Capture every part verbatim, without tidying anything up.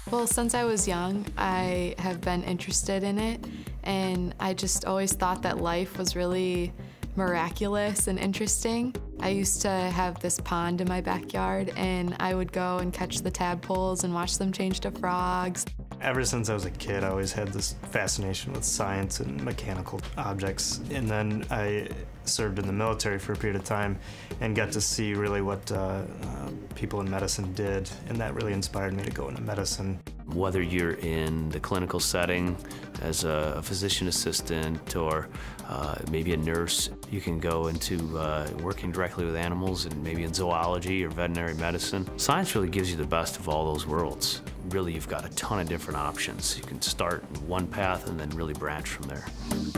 Well, since I was young, I have been interested in it, and I just always thought that life was really miraculous and interesting. I used to have this pond in my backyard, and I would go and catch the tadpoles and watch them change to frogs. Ever since I was a kid, I always had this fascination with science and mechanical objects. And then I served in the military for a period of time and got to see really what uh, uh, people in medicine did, and that really inspired me to go into medicine. Whether you're in the clinical setting as a physician assistant or uh, maybe a nurse, you can go into uh, working directly with animals and maybe in zoology or veterinary medicine. Science really gives you the best of all those worlds. Really, you've got a ton of different options. You can start in one path and then really branch from there.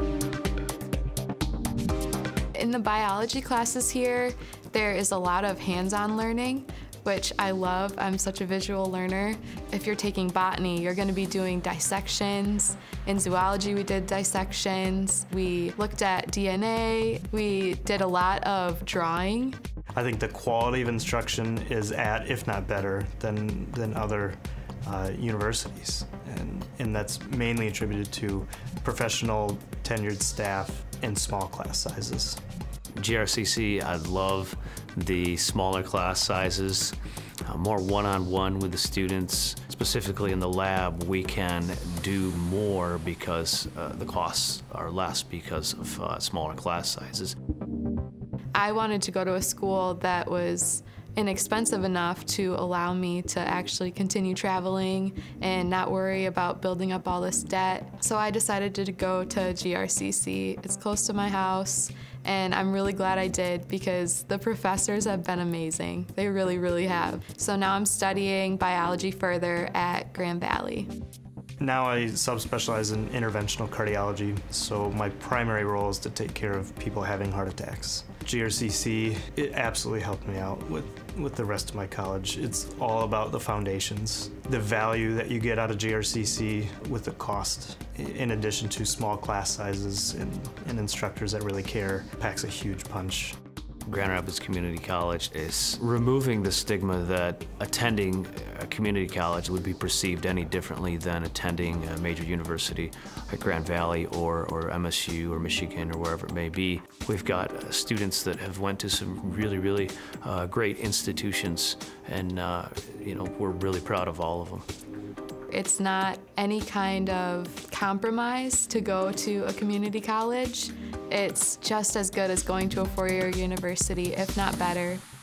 In the biology classes here, there is a lot of hands-on learning, which I love. I'm such a visual learner. If you're taking botany, you're going to be doing dissections. In zoology, we did dissections. We looked at D N A. We did a lot of drawing. I think the quality of instruction is at, if not better, than, than other uh, universities. And, and that's mainly attributed to professional, tenured staff and small class sizes. G R C C, I love the smaller class sizes, uh, more one-on-one with the students. Specifically in the lab, we can do more because uh, the costs are less because of uh, smaller class sizes. I wanted to go to a school that was inexpensive enough to allow me to actually continue traveling and not worry about building up all this debt. So I decided to go to G R C C. It's close to my house, and I'm really glad I did because the professors have been amazing. They really, really have. So now I'm studying biology further at Grand Valley. Now I subspecialize in interventional cardiology, so my primary role is to take care of people having heart attacks. G R C C, it absolutely helped me out with, with the rest of my college. It's all about the foundations. The value that you get out of G R C C with the cost, in addition to small class sizes and, and instructors that really care, packs a huge punch. Grand Rapids Community College is removing the stigma that attending a community college would be perceived any differently than attending a major university like Grand Valley or, or M S U or Michigan or wherever it may be. We've got uh, students that have went to some really, really uh, great institutions, and uh, you know, we're really proud of all of them. It's not any kind of compromise to go to a community college. It's just as good as going to a four-year university, if not better.